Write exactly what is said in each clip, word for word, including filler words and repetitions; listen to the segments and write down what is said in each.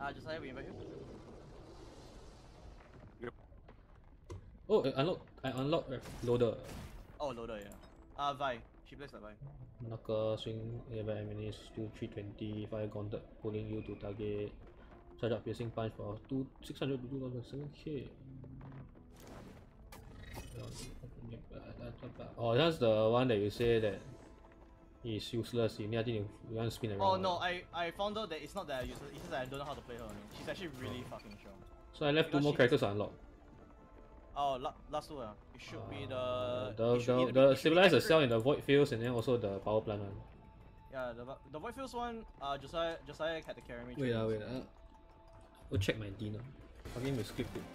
Uh, just I we invite you. Yep. Oh, I unlock. I unlock uh, loader. Oh, loader, yeah. Uh, Vi. She plays like Vi. Knuckle, swing, nearby enemies, do three twenty, fire gauntlet, pulling you to target. Charge up piercing punch for two six hundred to two thousand seven K. Oh, that's the one that you say that is useless. You need, I think you, you want to spin around. Oh no, I I found out that it's not that I useless. It's just that I don't know how to play her. Only. She's actually really oh. fucking strong. So I left because two more characters to unlock. Oh, la last two. Uh. It should uh, be the the the, the, the stabilize the cell in the void fields and then also the power plant one. Yeah, the the void fields one. Uh, Josiah Josiah had to carry me. Wait, uh, wait. Uh, go check my D now. Fucking misclicked it.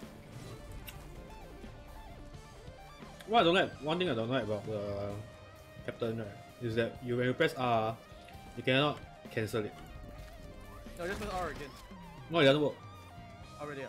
What I don't like, one thing I don't like about the captain, right, is that you when you press R, you cannot cancel it. No, just press R again. No, it doesn't work. Already. Yeah.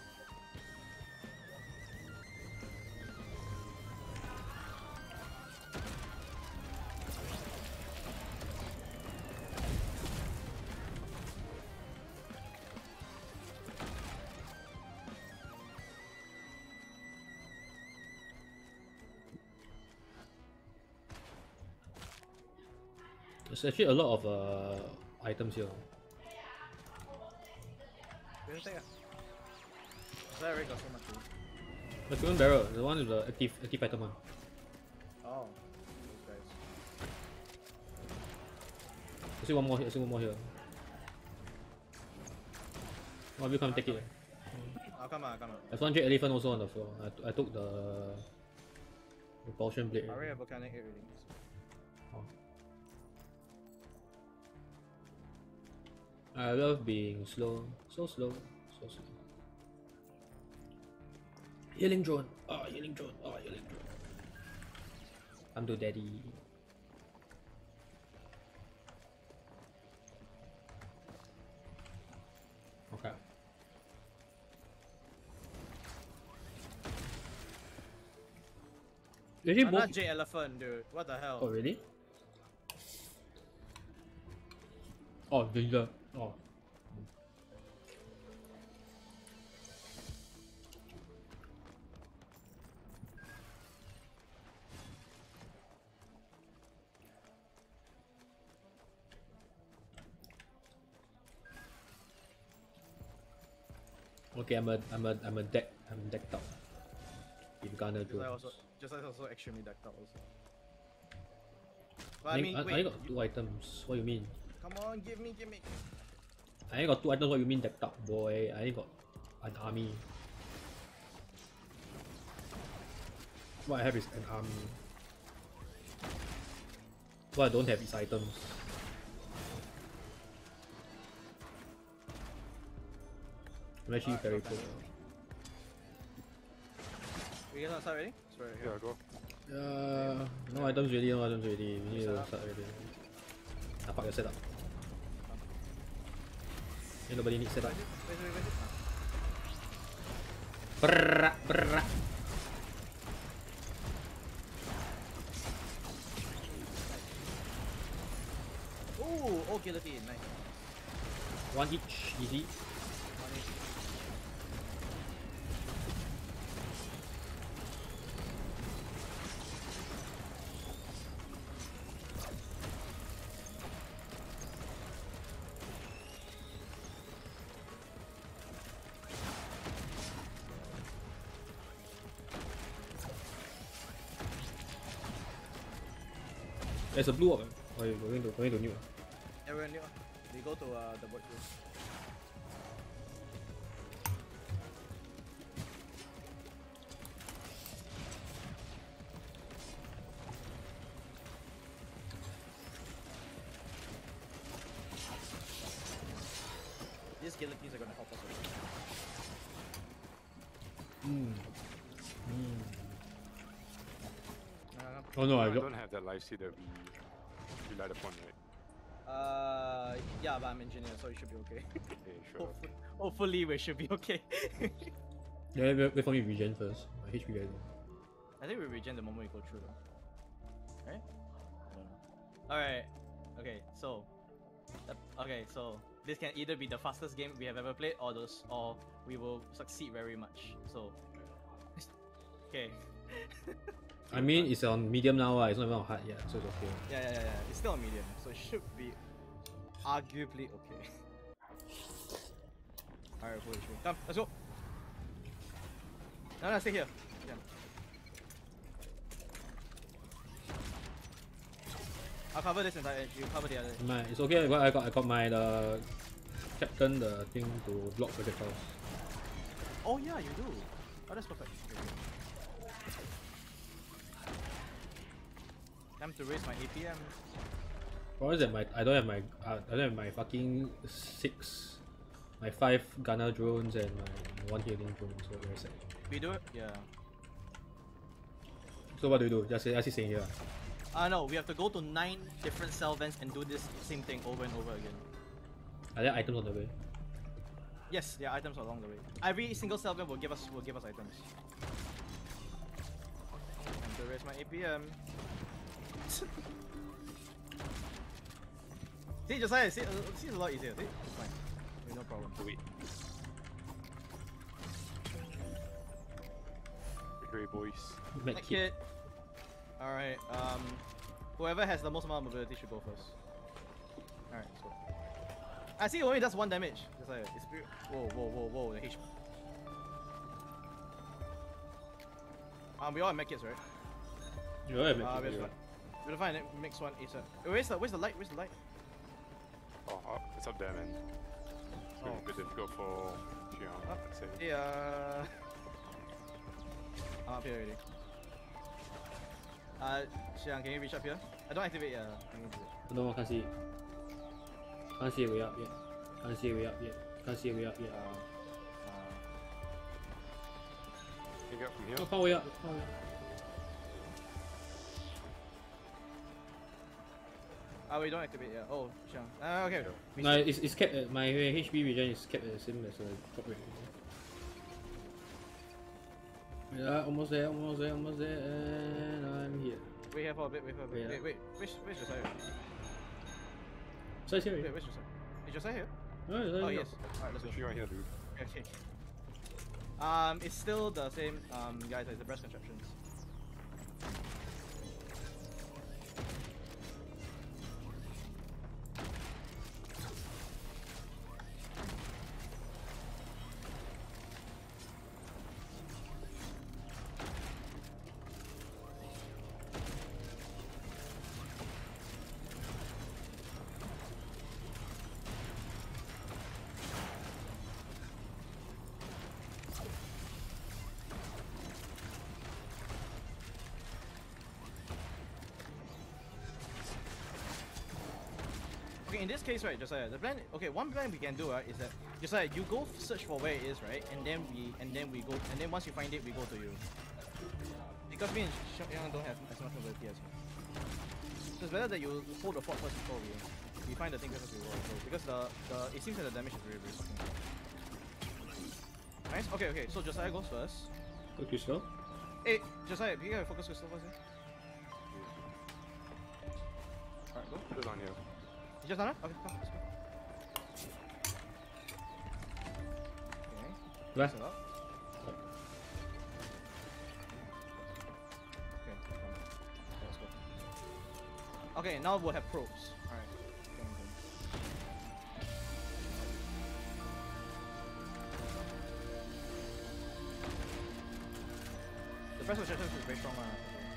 There's actually a lot of uh, items here. Where's that? I already got so much food. The Human Barrel, the one with the active, active item one. Oh, those guys. I see one more here, I see one more here. One of you come take it. I'll come on, I'll come on. There's one Jet Elephant also on the floor. I, I took the Repulsion Blade. I already have volcanic hit readings. Oh. I love being slow, so slow, so slow. Healing drone, oh healing drone, oh healing drone. I'm to daddy. Okay. I'm not J Elephant, dude. What the hell? Oh really? Oh, Ginger. Oh. Okay, I'm a, I'm a, I'm a deck, I'm decked out. If Gunner Just like also, just like also extremely decked out also. But I, I mean, I, wait, I got two items. What do you mean? Come on, give me, give me. I ain't got two items. What you mean decked out, boy? I ain't got an army. What I have is an army. What I don't have is items. I'm actually very poor. We get start ready? Sorry, here. Yeah, go. Uh, no items ready, no items ready. We need to start ready. Ah, fuck your setup. Ain't nobody needs setup. Wait, wait, wait. Brrrra, brrrra. Ooh, oh, guillotine, nice. One each, easy. One each. There's a blue orb. Oh, you're going to, going to new. Yeah, we're new. We go to uh, the board field. These guillotines are gonna help us with it. Mm. Mm. Uh, Oh no, I, I got... don't have that life seed that we relied upon, right? uh, yeah, but I'm engineer, so it should be okay. Okay, sure. hopefully, hopefully, we should be okay. Yeah, wait, wait for me to regen first. My H P very low. I think we regen the moment we go through, though. Right? I don't know. Alright. Okay, so. Uh, okay, so. this can either be the fastest game we have ever played, or those, or we will succeed very much. So, okay. I mean, it's on medium now, uh, it's not even on hard yet, so it's okay. Yeah, yeah, yeah, yeah. It's still on medium, so it should be arguably okay. Alright, cool, cool. Come, let's go. No, no, stay here. Yeah. I'll cover this entire edge. You cover the other edge. My, it's okay. I got, I got, I got my the captain the thing to block projectiles. Oh yeah, you do. Oh, that's perfect. Okay, good. Time to raise my A P M. Or is that my? I don't have my. Uh, I don't have my fucking six, my five gunner drones and my one healing drone. So very sad. We do it? Yeah. So what do you do? Just say, I see saying here. Uh, no, we have to go to nine different cell vents and do this same thing over and over again. Are there items on the way? Yes, there are items along the way. Every single cell vent will give us will give us items. Time to raise my A P M. See, Josiah, see, uh, see, it's a lot easier. See, it's fine. Okay, no problem. Wait. Great boys. Med Med kit. kit. Alright, um, whoever has the most amount of mobility should go first. Alright, let's go. I see it only does one damage. Josiah, it's pretty. Whoa, whoa, whoa, whoa, the H P. Um, we all have med kits, right? You don't have med Uh, kit, we have right? to we have to find it, mix one ASAP. Where's the, where's the light? Where's the light? Oh, oh, it's up there, man. It's Oh. a bit difficult for Xiang, Oh. I'd say. Hey, uh... I'm up here already. Uh, Xiang, can you reach up here? I don't activate, yeah. Can you do it? No, I can't see it. Can't see it way up yet. Can't see it way up yet. Can't see it way up yet. Uh, Can you get from here? Oh, can't way up. Can't way up. uh, oh, we don't activate, yeah. Oh, Xiang. Uh, okay. We No, should- it's, it's kept at, my H P regen is kept at the same as the drop rate. Yeah, almost there, almost there, almost there, and I'm here. Wait here for a bit, wait for a bit. Yeah. Wait, wait, where's, where's Josiah? So it's here. Wait, where's Josiah? Is Josiah here? Oh, it's Oh, here. yes. Alright, let's go. Xiang here, dude. Okay. Um, it's still the same, um, guys, as the breast contraptions. Okay, in this case, right, Josiah, the plan. Okay, one plan we can do, right, is that Josiah, you go search for where it is, right, and then we and then we go, and then once you find it, we go to you. Because me and Xiang don't have as much mobility as you. So it's better that you hold the fort first before we we find the thing first before we go. Because the the it seems that the damage is really really fucking high. Nice. Okay, okay. So Josiah goes first. Go crystal. Hey, Josiah, you gotta focus crystal first. Eh? Alright, go. Put it on here. You just done it? Okay, come, let's go. Okay. Left. Set up. Okay, come. Okay, let's go. Okay, now we'll have probes. Alright. Come, come. The press protection is very strong. Uh,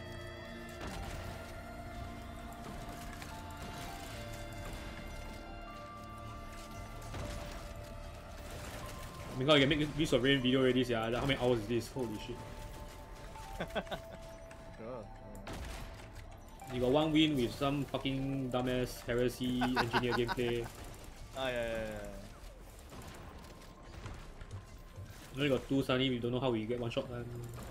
I mean, God, you can make use of rain video already, yeah. How many hours is this? Holy shit. sure. You got one win with some fucking dumbass heresy engineer gameplay. Ah, yeah, yeah, yeah, yeah. You only got two suddenly, we don't know how we get one shot done.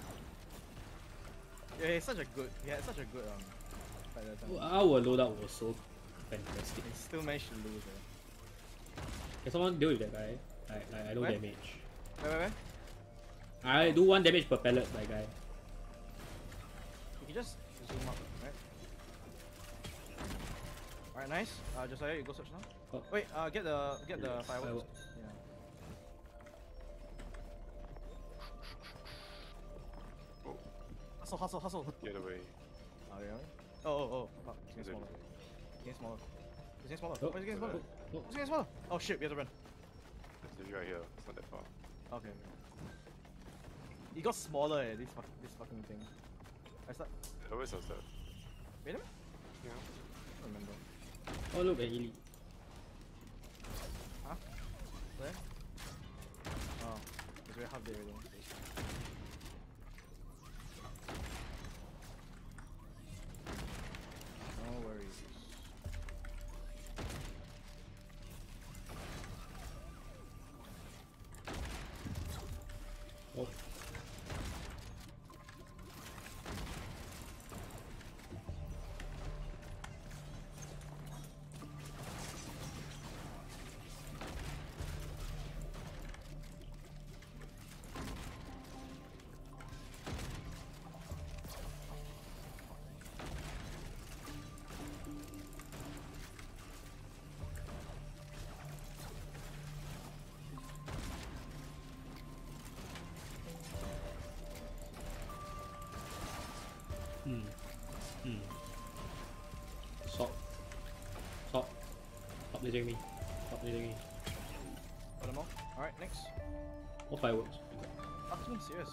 Yeah, he's such a good. He had such a good um. Fighter time. Our loadout was so fantastic. He still managed to lose. Eh. Can someone deal with that guy? I, I, I don't Where? damage. Where, where, where? I do one damage per pellet, my guy. You can just zoom up, right? Alright, nice. Uh, Josiah, you go search now. Oh. Wait, uh, get the get the fireworks. Fireworks. Yeah. Oh, Hustle, hustle, hustle. get away. Oh, really? Oh, oh, oh. Fuck. It's Is getting it? smaller. It's getting smaller. It's getting smaller. Oh, Why is it getting so smaller? Oh, It's getting smaller. Oh shit, we have to run. It's right here. It's not that far. Okay. It got smaller, eh, this, fuck, this fucking thing. I start. It always does that. Wait a minute? Yeah. I don't remember. oh look, an elite. Huh? Where? Oh, it's very half day already. No worries. Oh. Hmm. Hmm. Stop. Stop. Stop leading me. Stop leading me. Got them all? Alright, next. More fireworks. Fucking serious.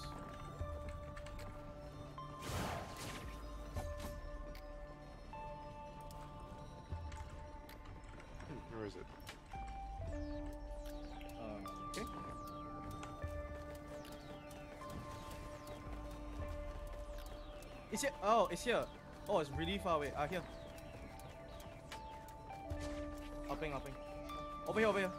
Where is it? Um, okay. It's here. Oh, it's here. Oh, it's really far away. Ah, here. Upping, upping. Over here, over here.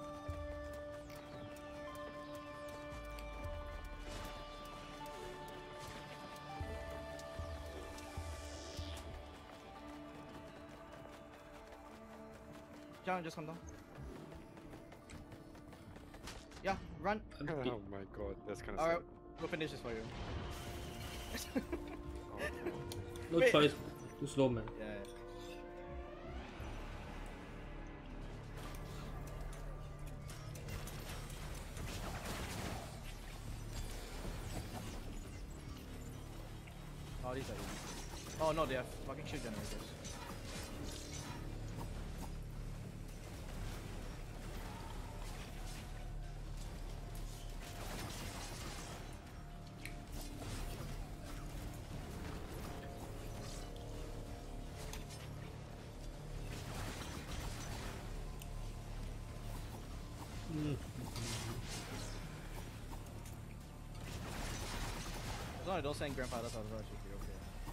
John, just come down. Yeah, run. I'm dead. Oh my god, that's kind of Alright, sad. we'll finish this for you. Oh, no. No Wait. choice. Too slow, man. Yeah. Oh, these are easy. Oh no, they have fucking shield generators. Mm. As long as I don't send grandfathers out of the should be okay.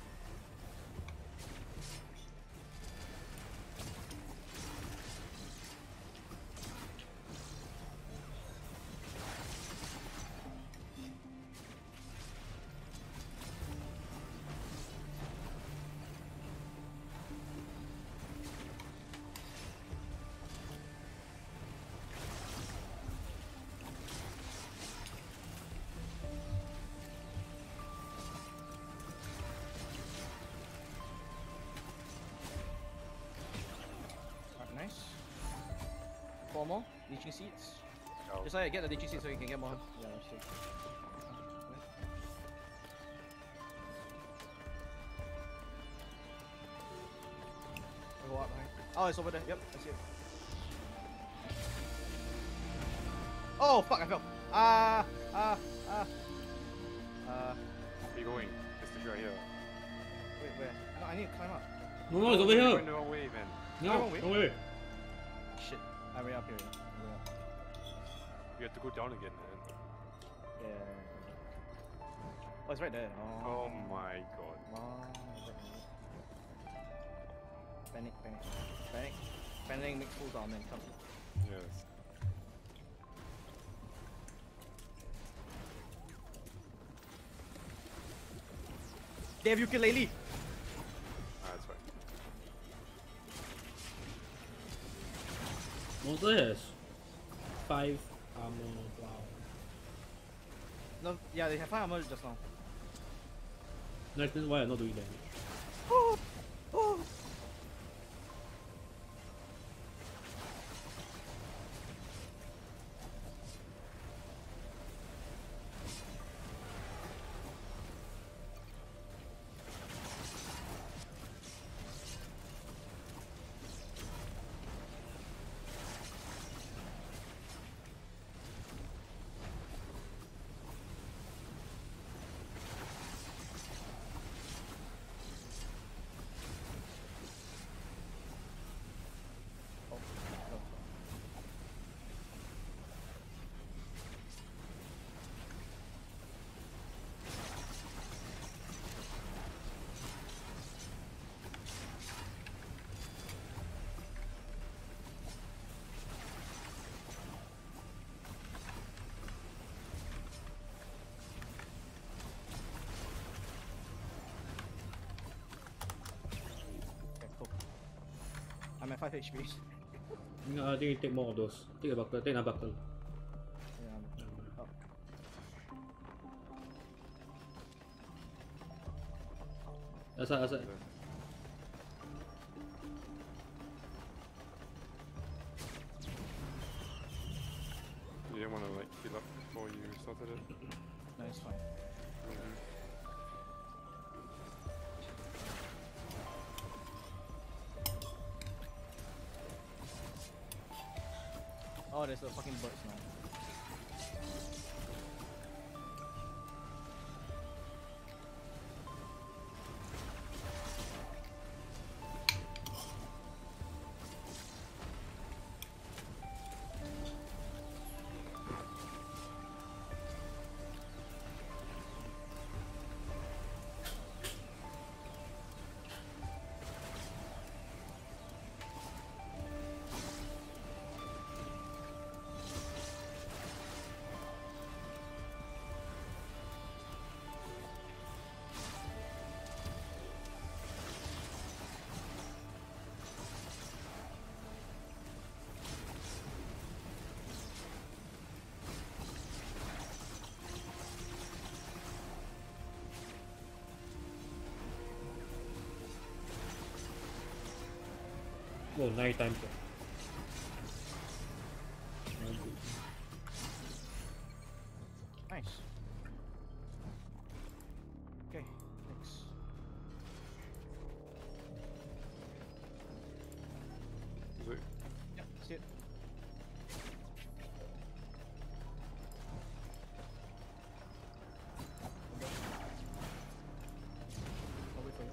Alright, nice. Four more leeching seeds. Oh, Just like get the leeching seeds so you can get more. Yeah, that's true. I'll go up behind. Oh, it's over there. Yep, I see it. Oh fuck! I fell. Ah, ah, ah. Uh, where you going? It's the right here. wait, where? No, I need to climb up. No, no, it's over You're here. going the wrong way, man. No, Wrong way. no way. Shit, I'm way up here. Yeah. I'm way up. You have to go down again, man. Yeah. Oh, it's right there. Oh. Oh my god. Wow. Panic, panic, panic, panic makes full down, man. Come. Yes. They have ukulele. Ah, that's fine. Monster has five armor. Wow. No, yeah, they have five armor just now. That explains why I'm not doing damage. Oh, oh. five H P. No, I think you take more of those. Take a buckle, take another buckle. Yeah. Oh. Outside, outside. You didn't want to like heal up before you started it? No, it's fine. Mm-hmm. Oh, there's the fucking birds now. Oh, nine times. Nice. Okay, thanks. Is it? Yep, see it. I'll wait for you.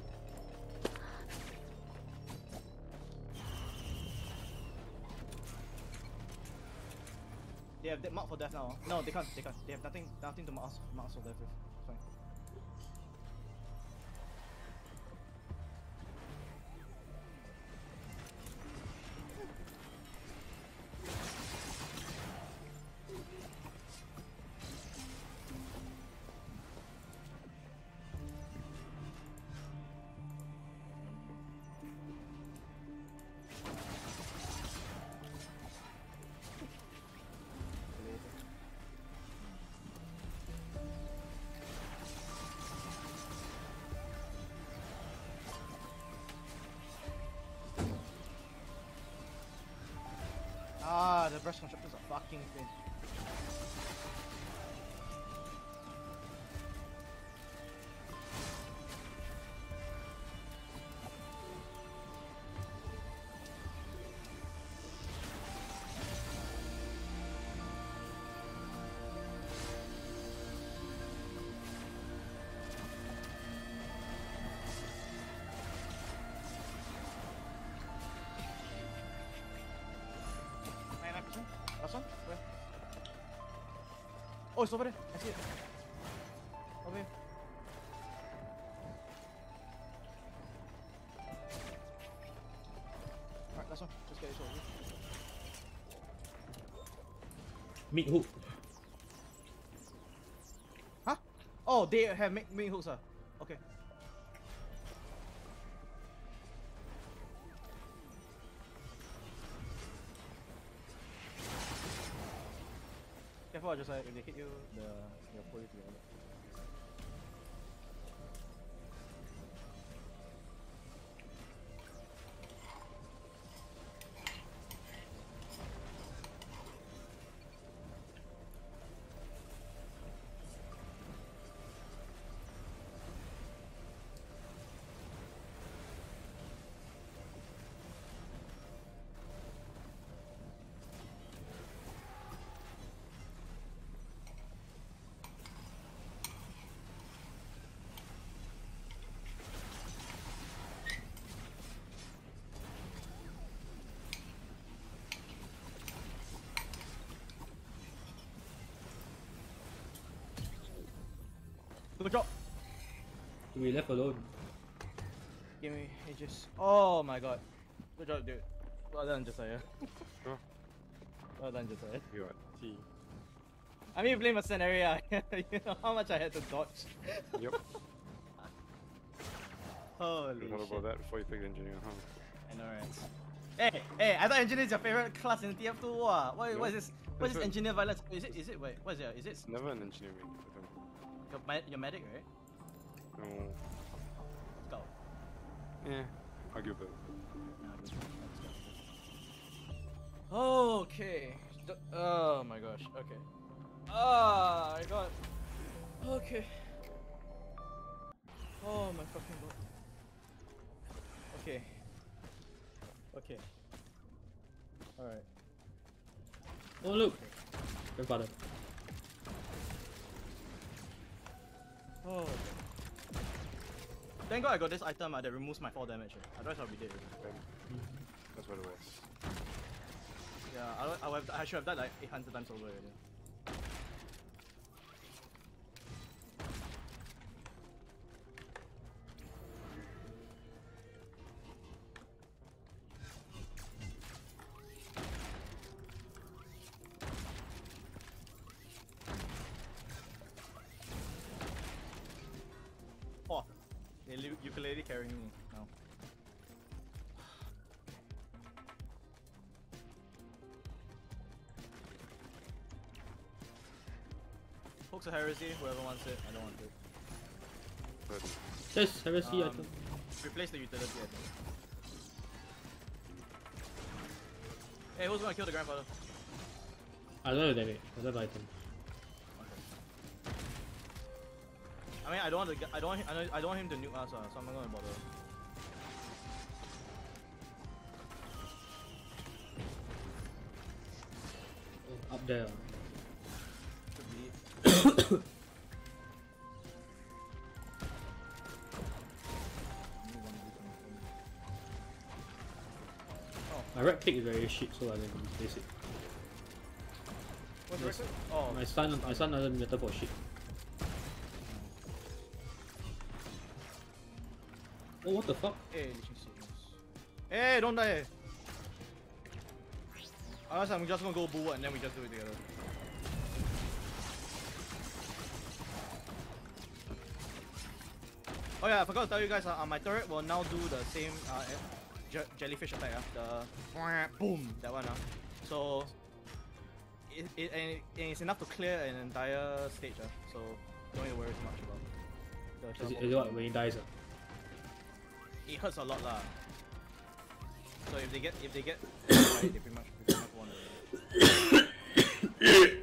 They have de- mark for death now. No, they can't. They can't. They have nothing. Nothing to mark us, mark us for death with. It's fine. Ah, the breast constructors are fucking thin. ninety-nine percent? Last one? Where? Oh, it's over there. I see it. Over here. Alright, last one. Just get this over here. Meat hook. Huh? Oh, they have make main hooks, ah. Okay. Careful, just like if they hit you, the they'll pull you together. Good job. To be left alone. Give me ages. Oh my god. Good job, dude. Well done, Josiah. Huh? Well done, Josiah. You got T. I mean, blame a scenario. You know how much I had to dodge. Yep. Holy What shit. about that before you picked engineer, huh? I know, right? Hey, hey, I thought engineer is your favorite class in T F two. Wow. What, No. what is this? What is this That's engineer violence? Is it, is it, wait, what is it? Is it Never an engineering. your, med your medic, right? No. Let's go. Yeah. Arguable. Okay. D oh my gosh. Okay. Ah, I got. Okay. Oh my fucking god. Okay. Okay. Alright. Oh look! Grandfather. Oh. Okay. Thank god I got this item uh, that removes my fall damage. Uh. Otherwise I'll be dead. Then, that's what it was. Yeah, I, don't- I, would have, I should have died like eight hundred times over already. Oh, the u- ukulele carrying me now. Hooks of Heresy, whoever wants it, I don't want it. But Yes, heresy Um, item. Replace the utility, I think. Hey, who's gonna kill the grandfather? I don't have damage. I don't have items. I mean, I don't want to. Get, I don't. Want him, I don't. I don't want him to nuke us, uh, so I'm not gonna bother. Oh, up there. Could be. My right click is very shit, so I can replace it. What's the Yes. record? Oh, My stun, my stun doesn't matter for shit. Oh, what the fuck? Hey, Leeching Sickness. Hey, don't die! Unless I'm just gonna go boo and then we just do it together. Oh yeah, I forgot to tell you guys, uh, uh, my turret will now do the same uh, je jellyfish attack, uh, the boom, that one. Uh. So, it, it, and it, and it's enough to clear an entire stage, uh, so don't need to worry too much about the Is it, thermal. is it what, when he dies? Uh? It hurts a lot lah. So if they get if they get right, they pretty much pretty much won already.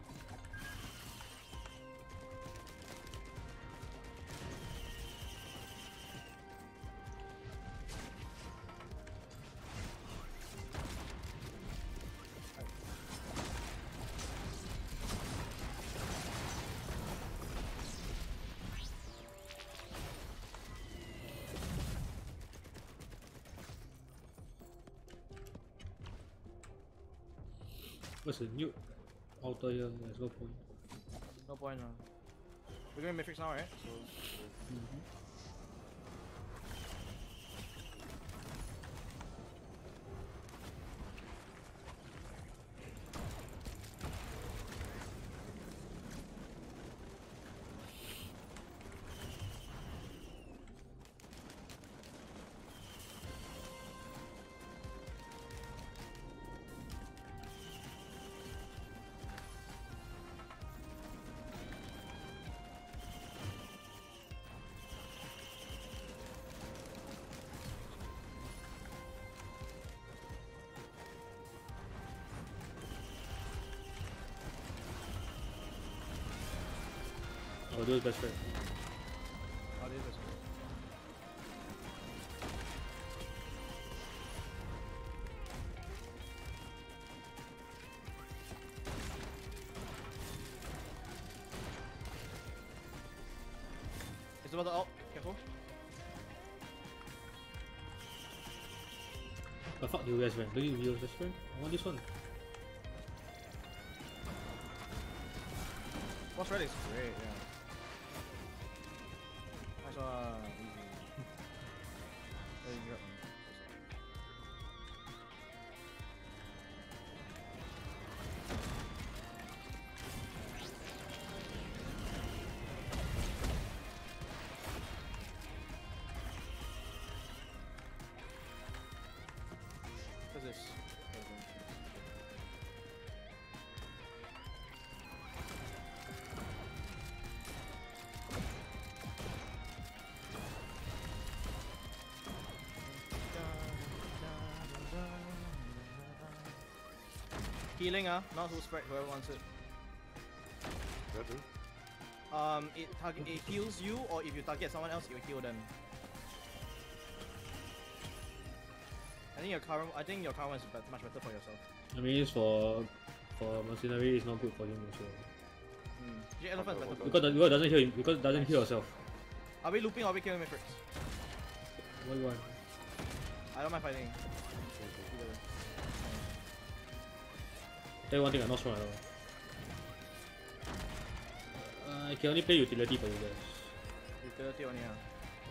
What's the new altar here? There's no point. No point now. We're going Matrix now, right? So Mm-hmm. I'll do his best friend. I'll do this. It's about the ult. Careful. But fuck you guys, man. Don't you use best friend? I want this one. What's red is great, yeah. Nice one. Easy. There you go. Healing, uh, not who spread, whoever wants it. That do? Um, it target it heals you, or if you target someone else, it will heal them. I think your current, I think your current one is bet much better for yourself. I mean, it's for for mercenary, it's not good for him also. Hmm. Your elephant is better. For Because the, because it doesn't heal him, because it doesn't Nice. heal yourself. Are we looping or are we killing Matrix? What do you want? I don't mind fighting. Either way. Tell you one thing, I'm not strong at all. Uh, I can only play utility for you guys. Utility only, huh?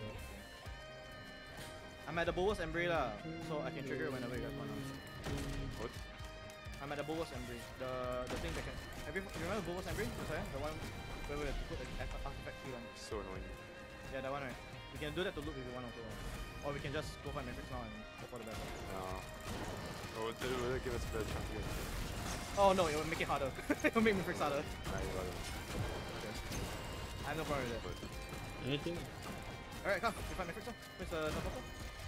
I'm at the Boas Embry lah, so I can trigger it whenever you guys want. What? I'm at the Boas Embry, the the thing that can. Have you, you remember Boas Embry? The one where we have to put the artifact key on. So annoying. Yeah, that one right. We can do that to loop if we want to, or we can just go for Matrix now and go for the battle. No. Oh, will it, will it give us a better chance again? Oh no, it will make it harder. It will make Matrix harder. Nah, you got it. Okay. I have no problem with that. But Anything? Alright, come. You fight Matrix now. Where's the teleporter?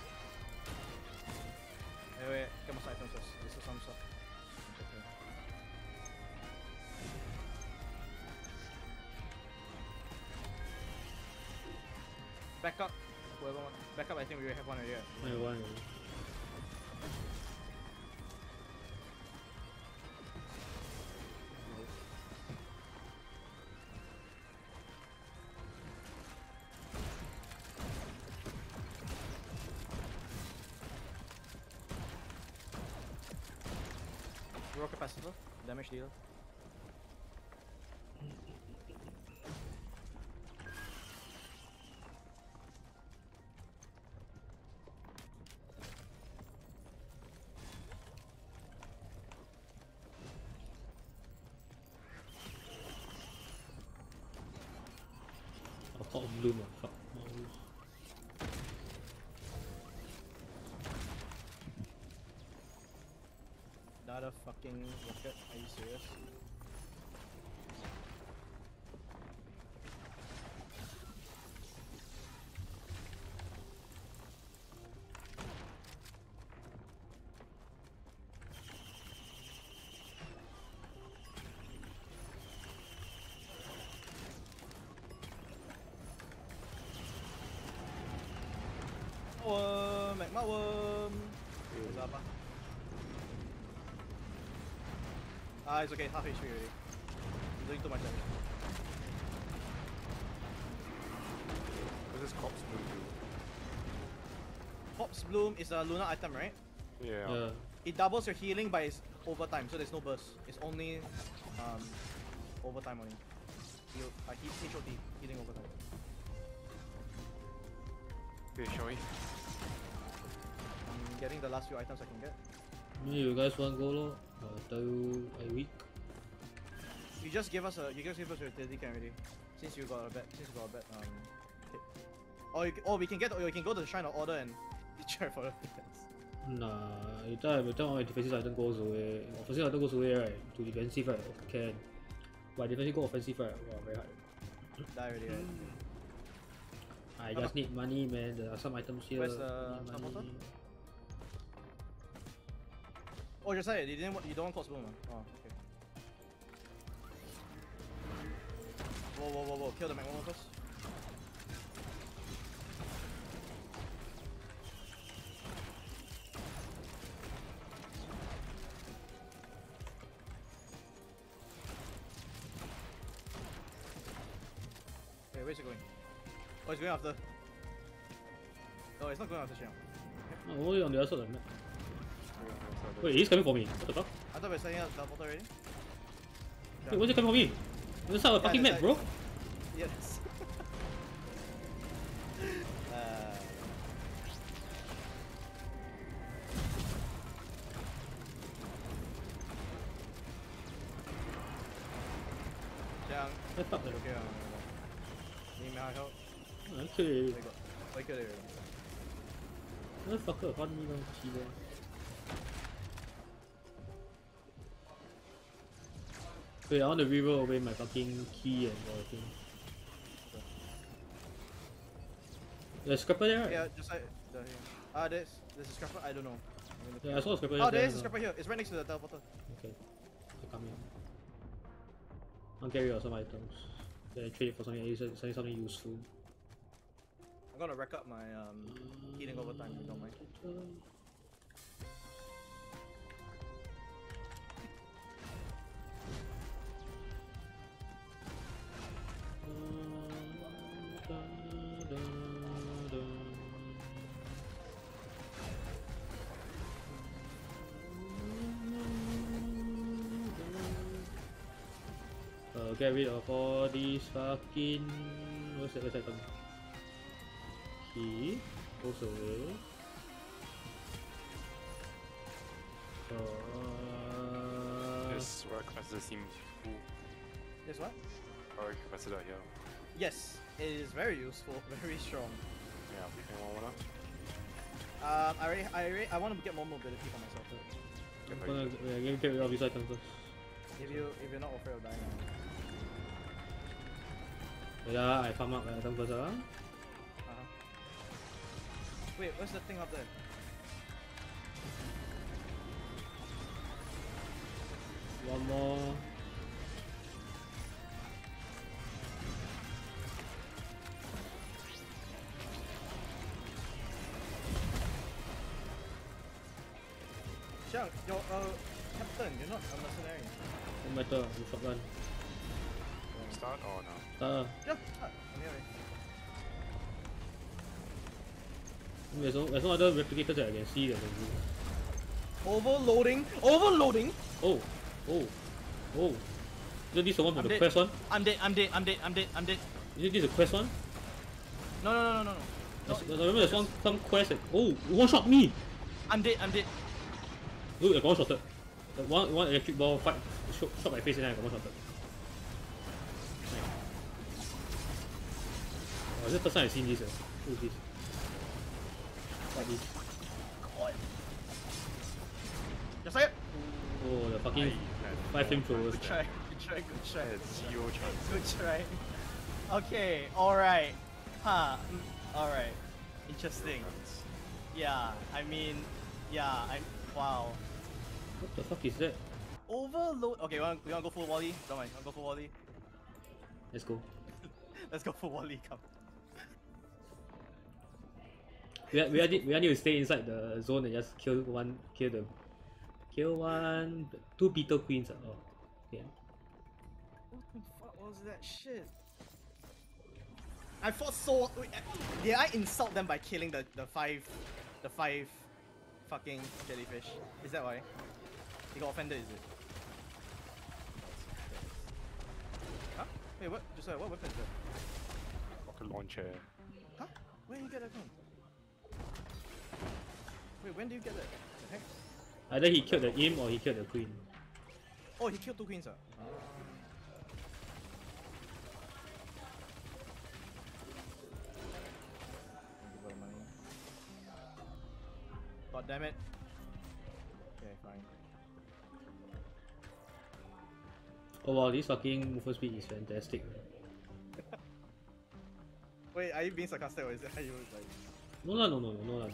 Wait, wait, get my items first. This is some stuff. Okay. Back up. Whoever wants. Back up, I think we have one already. Yeah. I want. Raw capacitor, damage dealer. I'll pop bloom or fuck. Another fucking rocket, are you serious? Worm, magma worm. What's up? Ah? Ah, it's okay, half H P already. I'm doing too much damage. what does Corpse Bloom do? Corpse Bloom is a lunar item, right? Yeah. Yeah. It doubles your healing, but it's overtime, so there's no burst. It's only um, overtime only. Heal, uh, he, H O T, healing overtime. Okay, show me. I'm getting the last few items I can get. You guys want go lor? I'll tell you a week. You just give us a, you just give us your utility can already. Since you got a bet, since you got a bet, um, hit. Or, you, or we can get, or we can go to the Shrine of Order and try for the defense. Nah, you tell you tell all my defensive item goes away. If offensive item goes away, right? To defensive, right? Can. But defensive go offensive, right? Wow, very hard. Die already, right? I just need money, man. There are some items here. Where's the Need teleporter? money. Oh, just say it. You didn't. Want, you don't want Corpse Bloom, man. Oh, okay. Whoa, whoa, whoa, whoa! Kill the magma first. Okay, where's it going? Oh, it's going after. No, it's not going after Xiang. Oh, only on the other side of the map. Wait, he's coming for me. What the fuck? I thought we were setting up the teleporter already. Wait, what's he coming for me? On the side of the fucking Yeah, map, that's bro. Yes. uh, Xiang. What the fuck? Okay, uh, need my help? Okay. Wait, got. Wait, kill it. Motherfucker, hunt me down, cheater. Wait, I want to reroll away my fucking key and everything. There's a scrapper there, right? Yeah, just like the Ah, there's there's a scrapper. I don't know. Yeah, I saw a scrapper Oh, there. there is a no. scrapper here. It's right next to the teleporter. Okay. I'll get rid of some items. Then trade it for something, something, something useful. I'm gonna rack up my um, healing over time if you don't mind. Uh, get rid of all these fucking... What's that, what's that item? Key goes away. Uh, This work capacitor seems full. Guess what? Power capacitor here. Yes, it is very useful, very strong. Yeah, anyone wanna? Um, I already, I already, I want to get more mobility for myself. Too. I'm gonna yeah, get rid of these items first. If you, if you're not afraid of dying. Yeah, I farm up my item first. Uh. Uh-huh. Wait, what's the thing up there? One more. Xiang, you're uh, captain, you're not a mercenary. No matter, I'm shotgun. Start or no? Uh, Yeah, ah, I'm here. there's no, there's no other replicators that I can see that can do. Overloading, overloading. Oh, oh, oh. Isn't this the one from I'm the dead. quest one? I'm dead, I'm dead, I'm dead, I'm dead, I'm dead. Isn't this the quest one? No, no, no, no, no, no. There's- I remember there's one some quest that, oh, one shot me! I'm dead, I'm dead. Look, I got one shotted. The one, one electric ball fight, shot, shot my face and then I got one shotted. Nice. Oh, this is the first time I've seen this. Uh. What is this? What is this? Just like it. Oh, the fucking five flamethrowers. Good try, good try, good try. It's zero chance. Good try. Okay, alright. Huh, mm, alright. Interesting. Yeah, I mean, yeah, I, wow. What the fuck is that? Overload. Okay, we want, we want to go full Wally? Don't mind, I'll go full Wally. Let's go. Let's go full Wally, come. We are, we, are, we are need to stay inside the zone and just kill one, kill the, kill one, two beetle queens. Oh, yeah. What the fuck was that shit? I fought so. Wait, did I insult them by killing the the five, the five, fucking jellyfish? Is that why? You got offended, is it? Huh? Wait, what? Just uh, what weapon is that? Rocket launcher. Huh? Where did you get that from? Wait, when did you get that? The heck? Either he killed the imp or he killed the queen. Oh, he killed two queens, ah. God damn it. Okay, fine. Oh wow, this fucking movement speed is fantastic. Wait, are you being sarcastic or is it how you like? No la, no no no no la, no.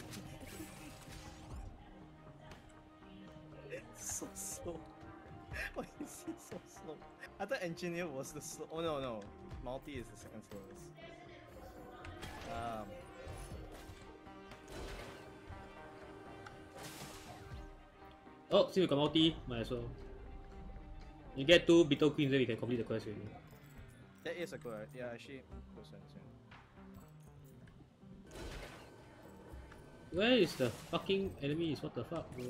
It's so slow. Why is he so slow? I thought engineer was the slow. Oh no no, multi is the second slowest. Um. Oh, see we got multi, might as well. You get two beetle queens, then we can complete the quest already. That is a good. Yeah, actually, good sense. Yeah. Where is the fucking enemies? What the fuck, bro?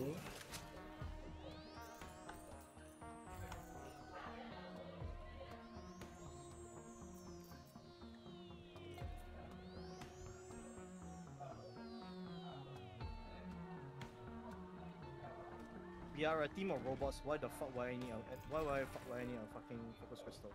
We are a team of robots. Why the fuck would I need a why would I fuck would I need a fucking focus crystal?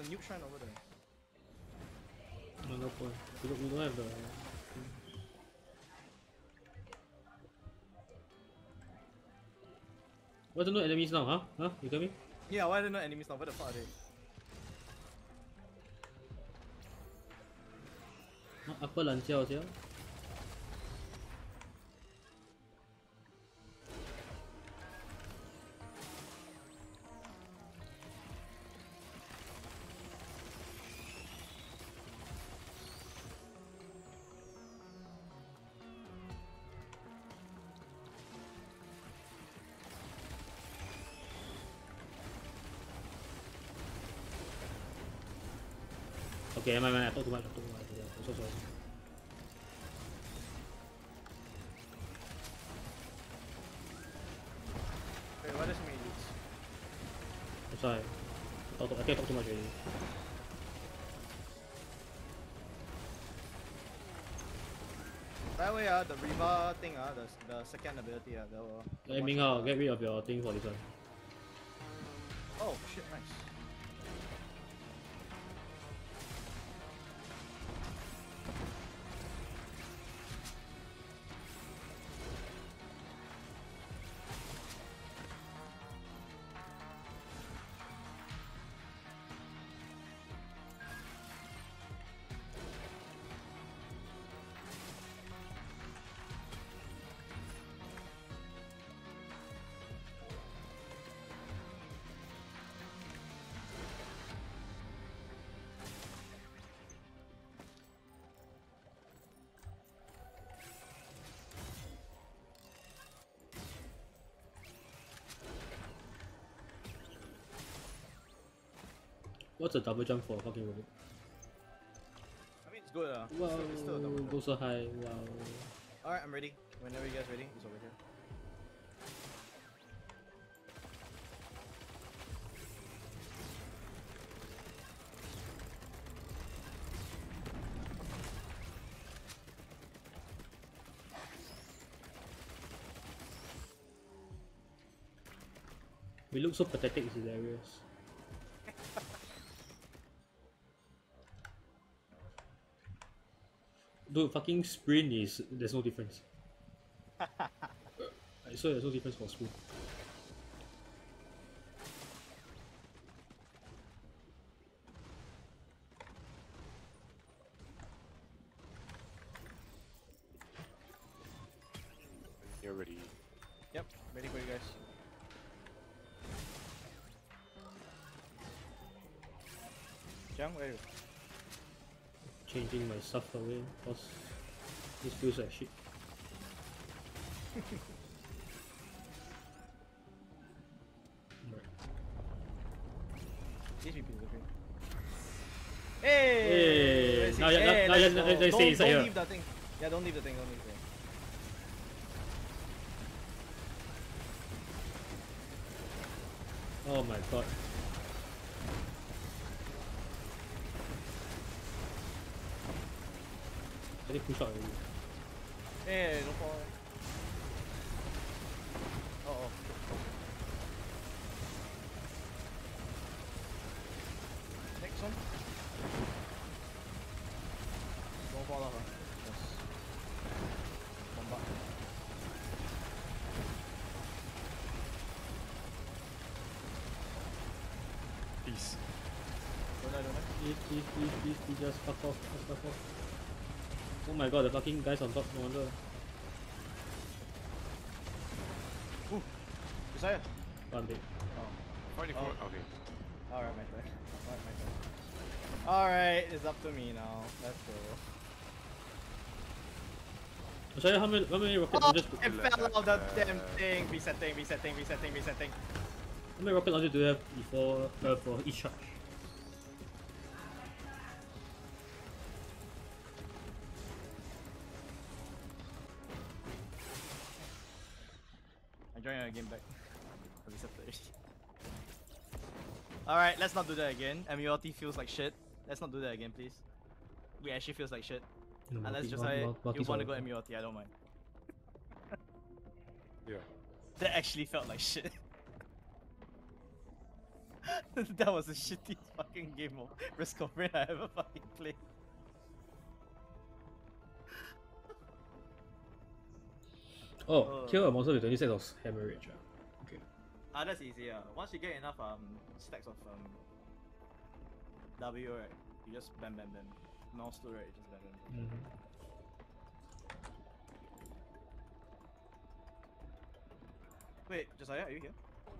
noob shrine over there. No, no point. We don't, we don't have the. Why there no enemies now, huh? Huh? You get me? Yeah, why are there no enemies now? Where the fuck are they? Huh? Apa lanjiao sia? Okay, man, man, I talk too much, I talk too much. Yeah, I'm so sorry. Wait, what is me use? I'm sorry. I, talk, I can't talk too much already. By the way, uh, the Riva thing, uh, the, the second ability, uh, the, the Hey, Ming Hao, get rid of your thing for this one. Oh, shit, nice. What's a double jump for a fucking robot? I mean, it's good, uh. Wow, Still, it's still a double jump. go so high, wow. Alright, I'm ready. Whenever you guys ready, it's over here. We look so pathetic, it's hilarious. Dude, fucking sprint is, there's no difference. I swear there's no difference for sprint. You're ready. Yep, ready for you guys. Jiang, where are you? Changing my stuff away because this feels like shit. These people are good. Hey! Hey! Let's Now, see. yeah, Hey, now, let's yeah, go. let's stay Don't, inside don't here. leave the thing. Yeah, don't leave the thing, don't leave the thing. Oh my god. I did push out already. Hey, don't fall. Oh, oh. Next one. Don't fall off, huh? Yes. One back. Peace. Don't die, don't die. Please, please, please, please, please, just fuck off, just fuck off. Oh my god, the fucking guys on top, no wonder. Ooh. Josiah. Bandit. Oh. forty-four. Oh. Okay. Alright, my turn. Alright, my turn. Alright, it's up to me now. Let's go. Sorry, how many, how many rocket Oh, launchers? it fell off the damn thing. Resetting, resetting, resetting, resetting. How many rocket launchers do you have before uh, for each charge? I'm joining a game back. Alright, let's not do that again. M U L T feels like shit. Let's not do that again, please. We actually feels like shit. No, Unless multi- just multi- like multi- you want to multi- go M U L T, I don't mind. Yeah. That actually felt like shit. That was the shittiest fucking game of Risk of Rain I ever fucking played. Oh, Uh. kill a monster with twenty stacks of hemorrhage. ah. Okay. Ah, that's easy. Uh. Once you get enough um stacks of um W, right, you just bam bam bam. Mouse to right, you just bam bam. bam. Mm-hmm. Wait, Josiah, are you here?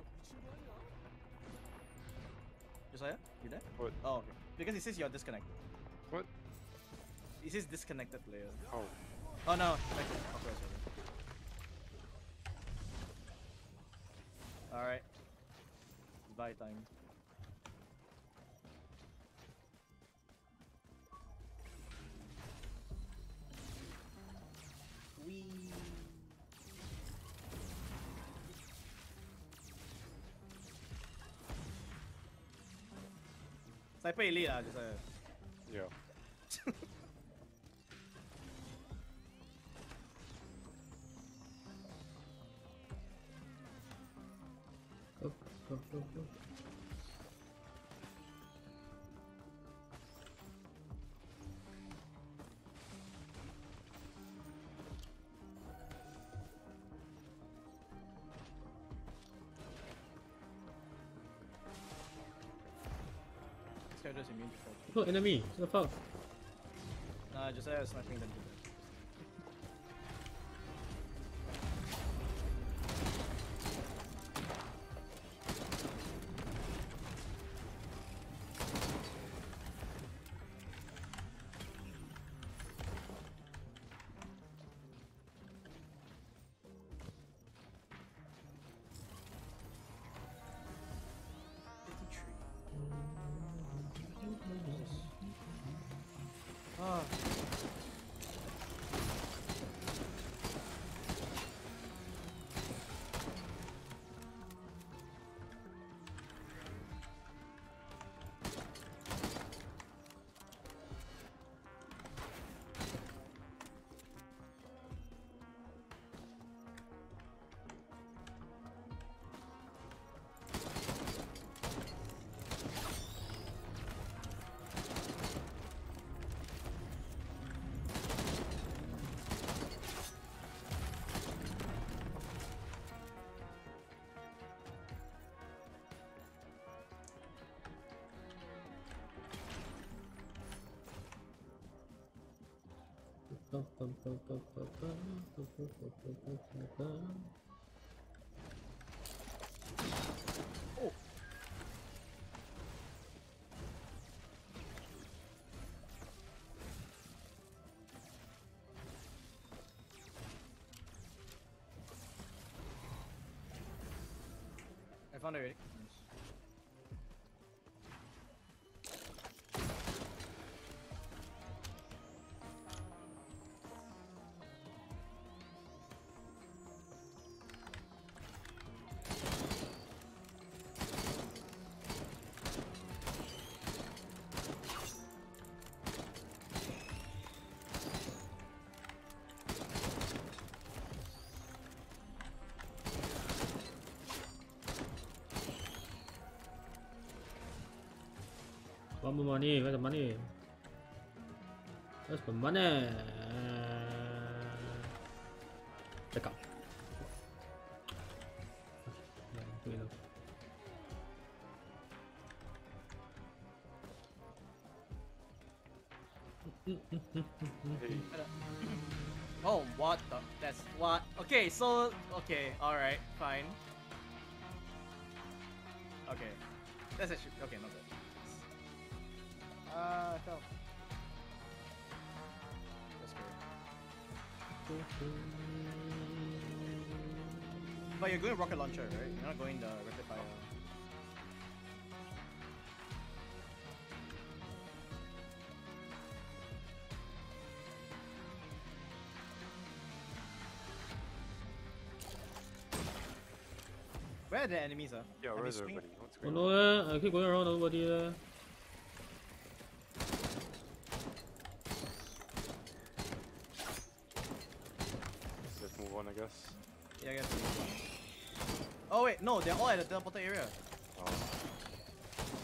Josiah, you there? What? Oh, okay. Because it says you're disconnected. What? It says disconnected player. Oh. Oh no, connected. Okay, sorry. Alright. Bye time. Wee. Sniper elite ah, just uh, Yeah. Go, go, go, go. this character's immune to fire. No, enemy! What the fuck? Nah, just uh, sniping them to death. Ah. Oh. I found it already. Nice. Want more money? Where's the money? Where's the money? Check out. Yeah, good enough. Hey. Oh, what the? That's what? Okay, so okay, all right, fine. Okay, that's actually okay. Not bad. Ah, uh, I fell. That's good. But you're going rocket launcher, right? You're not going the rapid fire. Where are the enemies? Uh? Yeah, Are they where's swinging? everybody? What's Oh going no, on? eh, I keep going around nobody. Eh. Let's move on, I guess. Yeah, I guess. Oh wait, no, they're all at the teleporter area. Oh.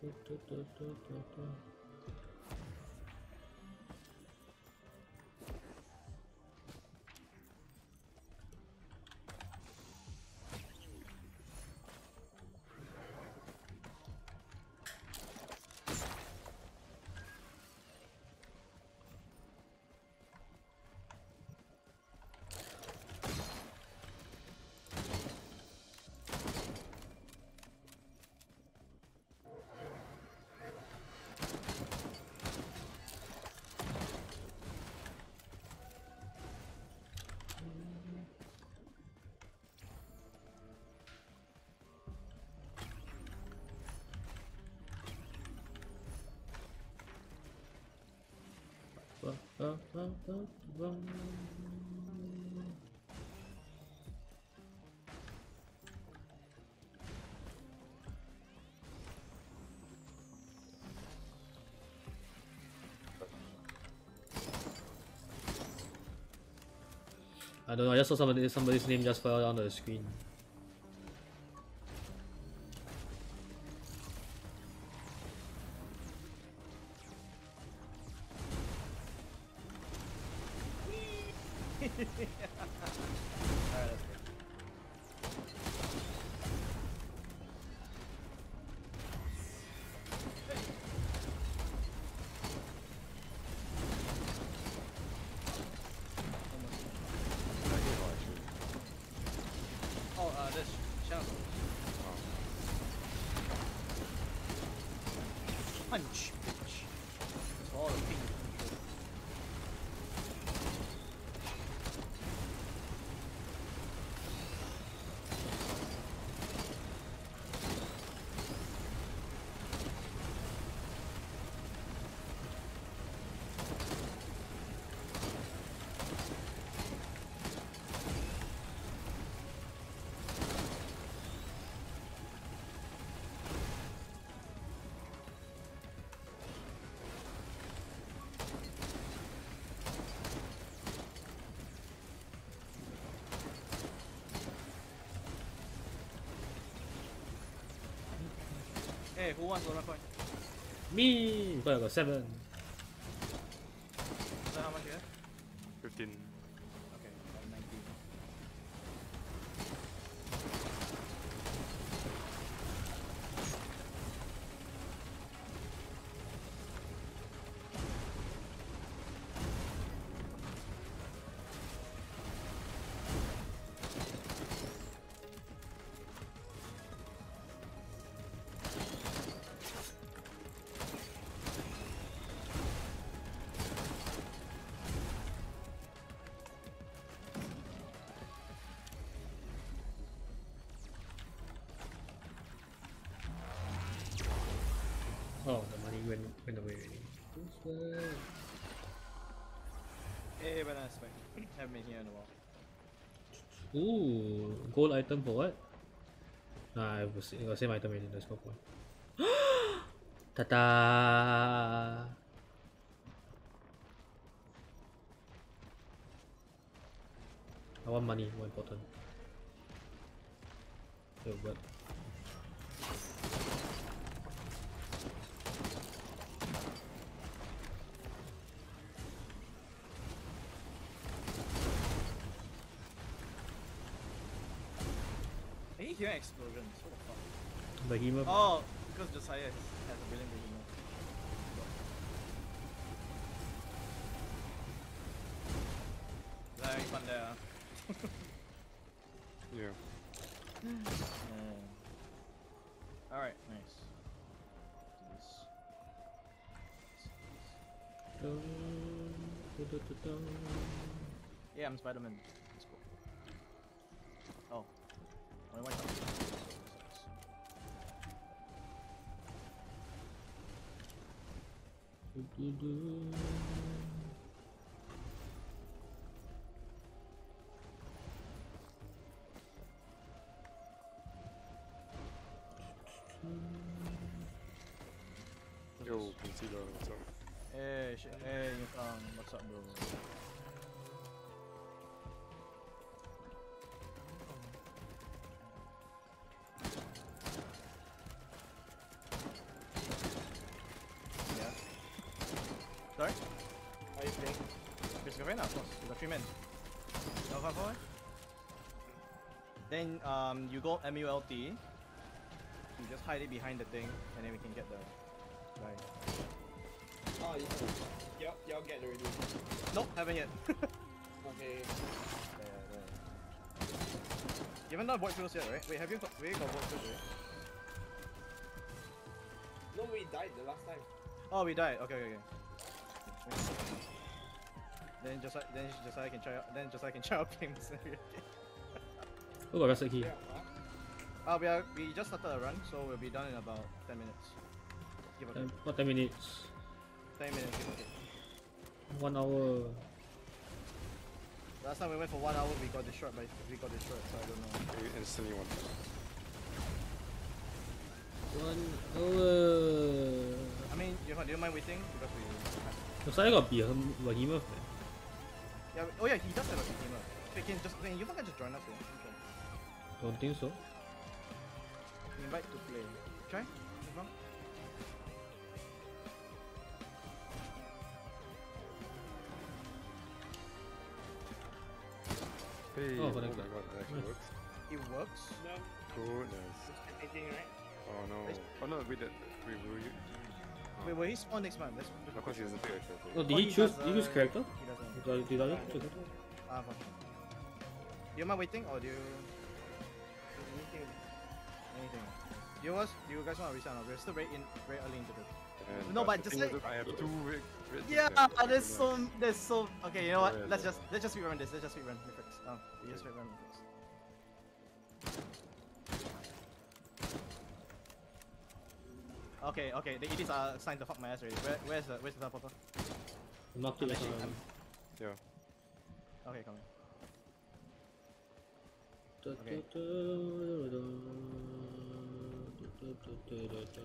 I don't know, I just saw somebody, somebody's name just fell on the screen. Alright, that's good. Oh, uh, this channel. Oh. Punch, bitch. That's all the ping. Hey, who wants one coin? Me! But I got seven. Is that how much you have? fifteen. Okay, I have nineteen. Oh, the money went, went away already. Hey, banana spike. Haven't been here in a while. Ooh, gold item for what? Nah, I was got same item already, there's no point. Ta-da! I want money, more important. Yo, what? I keep hearing explosions. What the fuck? Behemoth? Oh, because Josiah has, has a billion behemoth. Is that having fun there? Huh? Yeah. Mm. Alright, nice. Do this. Dun, dun, dun, dun. Yeah, I'm Spider-Man. Let's go. Oh. Only one time. Du, du, du. Yo, concealer, what's up? Hey, sh hey, um, what's up, bro? Sorry? Are you playing? It's Garena, of course. You got three men. No five four. Then um you go M U L T. You just hide it behind the thing, and then we can get the guy. Oh, you y'all, y'all get already. Nope, haven't yet. Okay. There, there. You haven't done void fields yet, right? Wait, have you got, wait, you got void fields, right? No, we died the last time. Oh, we died. Okay, okay, okay. Then just like then just like I can try out. Then just like I can try out games. Oh, got rest key. Yeah, huh? Uh, we are we just started a run, so we'll be done in about ten minutes. Give or Ten, take. what ten minutes? Ten minutes, give or take. One hour. Last time we went for one hour, we got destroyed by we got destroyed, so I don't know. You instantly one. One hour. I mean, you do you mind waiting because we? The side got behem- behemoth. Man. Yeah. Oh yeah, he does have a team. Wait, can just can you can just join us here? Okay. Don't think so. Invite to play. Try. Confirm. Hey, Oh, oh, my connected. god, that actually Nice. works. It works. No, Goodness. it's anything, right? Oh no. Oh no, we did. We were. Oh. Wait, will he spawn next month? That's Of course, he doesn't pick a character. Oh, did Oh, he he choose? does, Did he choose uh, character? He doesn't. Did I- did I choose character? Ah, fuck. Do you mind waiting or do you Anything. anything? Do you guys do you guys want to restart? We're still very in very early into this. And, No, uh, but the just thing like- is that I have two red, red Yeah, things there. there's so there's so okay. You know what? Yeah, Let's yeah. just let's just speedrun this. Let's just speedrun Mythics. Oh, we just speedrun Mythics. Okay, okay. The idiots are signed to fuck my ass already. Where, where's the where's the teleporter? Knocked it I'm like actually- a- I'm- Yeah. Okay, come here. Da- Okay. da- da- da- da- da- da- da- da.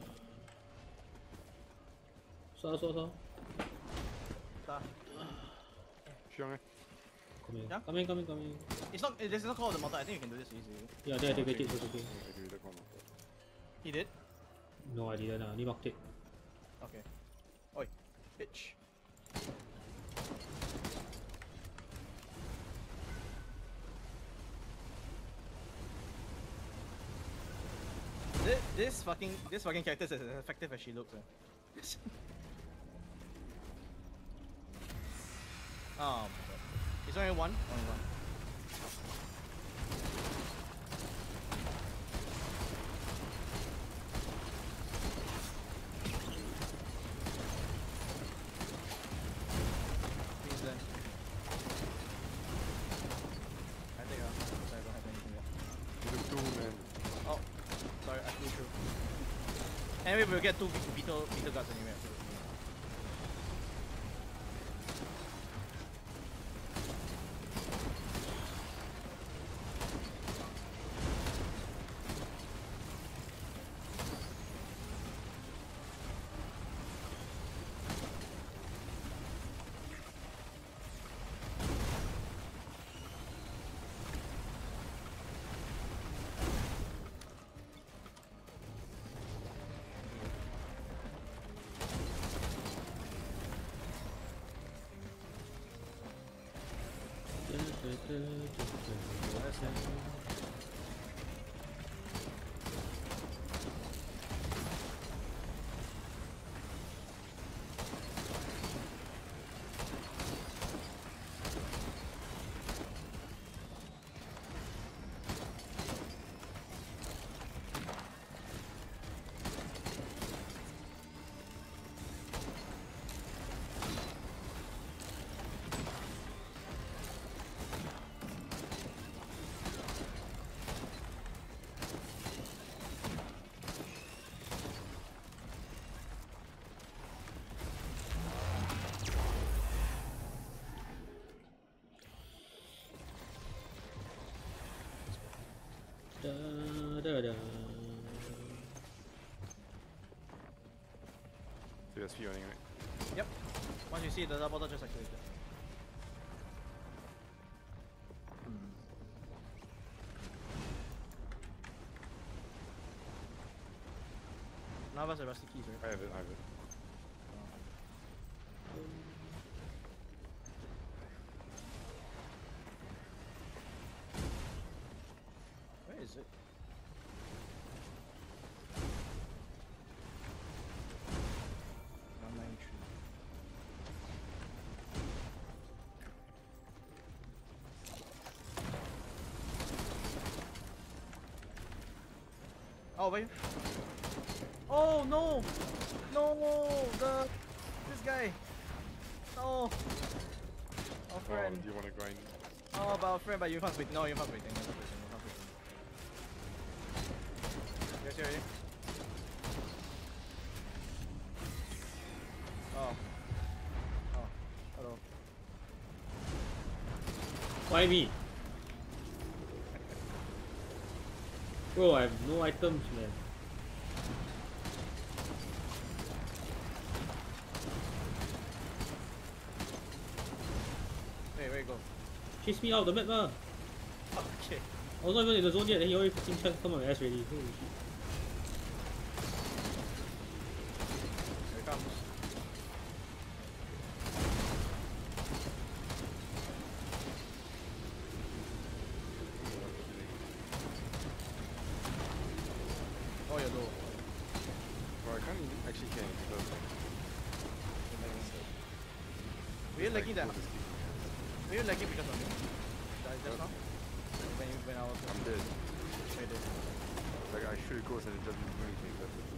Saw, saw, saw. Ta. Sure, eh? Coming, Yeah? coming, coming, coming. It's not. This is not called the motor. I think you can do this easily. Yeah, they activated it, it's okay. I agree with that one. He did. No, I didn't. I only knocked it. Okay. Oi, bitch. This, this fucking this fucking character is as effective as she looks. Eh. Oh my god. Is there only one? Only one. Please then. I think uh, sorry, I don't have anything yet. You look two, man. Oh, sorry, I flew through. Anyway, we'll get two beetle beetle guards anyway. After this. Da, da, da. So you're spawning, right? Yep. Once you see the double dodge, just activate it. None of us have rusty keys, I right? have it, I have it. Oh wait. Oh no! No! The this guy. No. Our friend. Oh, do you want to grind? Oh, but our friend, but you can't wait. No, you can't wait. You can't wait. You can't wait. You guys ready? Oh. Oh. Hello. Why me? Bro, I have no items, man. Wait, where you go? Chase me out of the map, lah. Okay. I was not even in the zone yet, and he already fucking tried to come on my ass already. Holy shit. Here it comes. Oh, you're low. Well, I can't even, actually can't because Were you lagging that? like, just keep- Were you lagging because of me? Just just now? When, you, when I was... I'm dead. Wait, wait. Like I shoot a ghost and it doesn't do anything. That's it.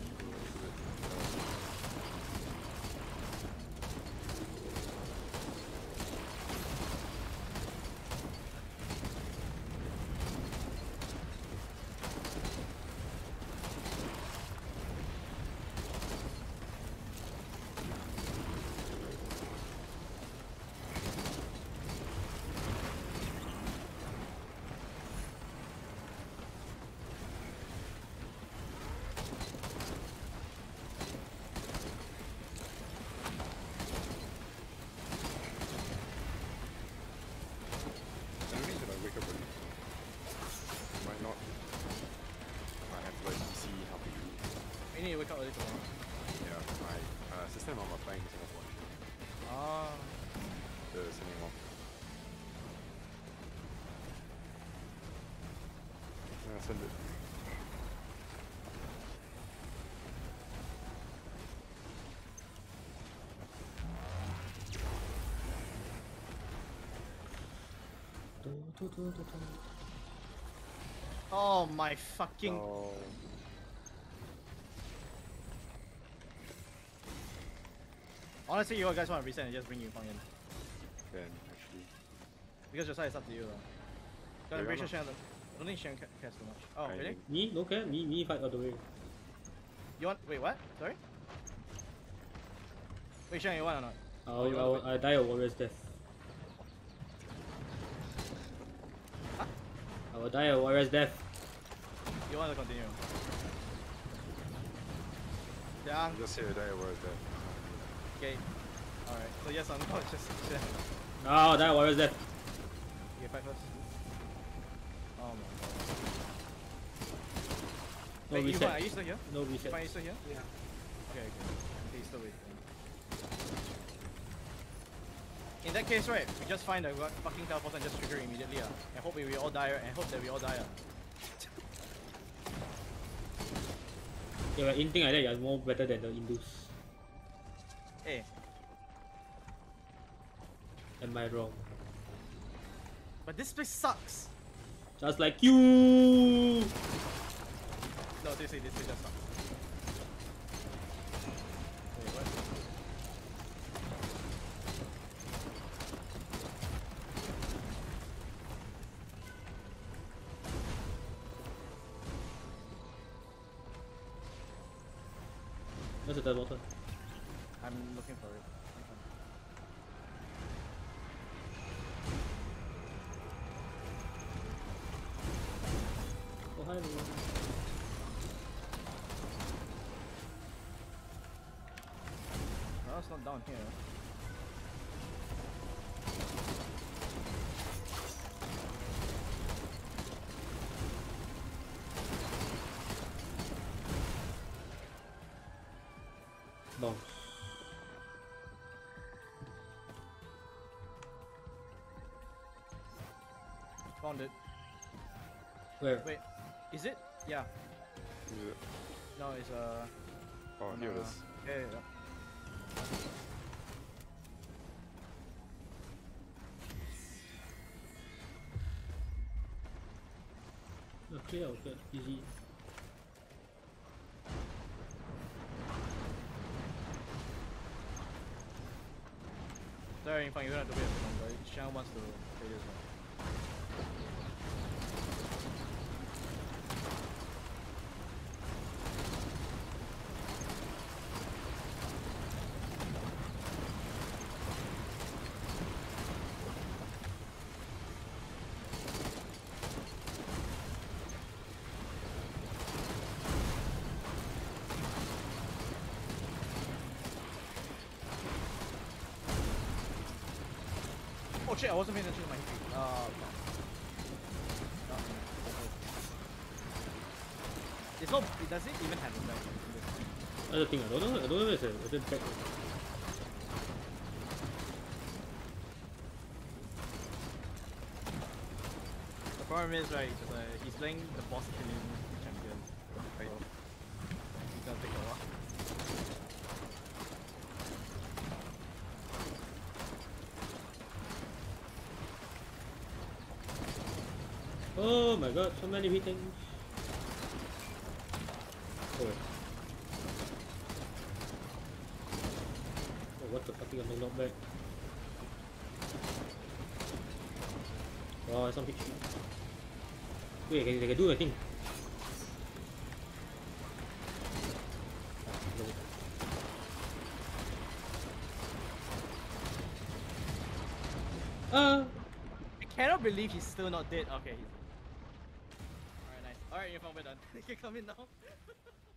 I don't think that I wake up early. Might not. I have to like see how to do. You need to wake up early tomorrow. Yeah, my uh, sister and mom are flying to Singapore. Ah. The sending off. Yeah, send it. Oh my fucking... Oh, Honestly, you guys want to reset and just bring you in. can actually. Because your side is up to you. Though. Yeah, I'm pretty why sure Shen, I don't think Shen ca- cares too much. Oh, I really? think- Me? No care? Me, me fight all the way. You want... Wait, what? Sorry? Wait, Shen, you want or not? I'll, you I'll, wanna I die a warrior's death. Huh? I will die a warrior's death. You want to continue? Yeah. Just say a die where is that? Okay. Alright. So yes, I'm not just Shen. No, I'll die a warrior's death. You fight first. Oh my god. No Wait, you reset. find, are you still here? No You reset. find you still here? Yeah. Okay, okay. Okay, he's still waiting. In that case, right, we just find the fu- fucking teleporter and just trigger it immediately, uh, and hope we, we all die, and hope that we all die. Uh. Yeah, but anything like that, you're more better than the Indus. Hey, Am I wrong? but this place sucks. Just like you! No, seriously, this place just sucks. Wait, what? Where's the teleporter? I'm looking for it. Oh, hi, everyone. No, it's not down here. Bounce. Found it. Where? Wait, is it? Yeah. Is it? No, it's uh. Oh, on, here it uh, is. Yeah, yeah, yeah. Oh, clear, okay, easy. Sorry, Infang, you're gonna have to wait a bit longer. Shang wants to play this one. Oh shit, I wasn't paying attention to my history. Uh, no. No. It's not, it does it even have a back in this game? That's the thing, I don't know, I don't know if it's a, it's a back. The problem is, right, just, uh, he's playing the boss killing champion. Right? It's gonna take a while. Oh my god, so many beatings. Oh wait. Oh, what the fuck, you got knocked back. Wow, some hit sheet. Wait, they can, they can do a thing. Ah! I cannot believe he's still not dead. Okay, he's... Alright, nice. Alright, you're fine, we're done. You can come in now.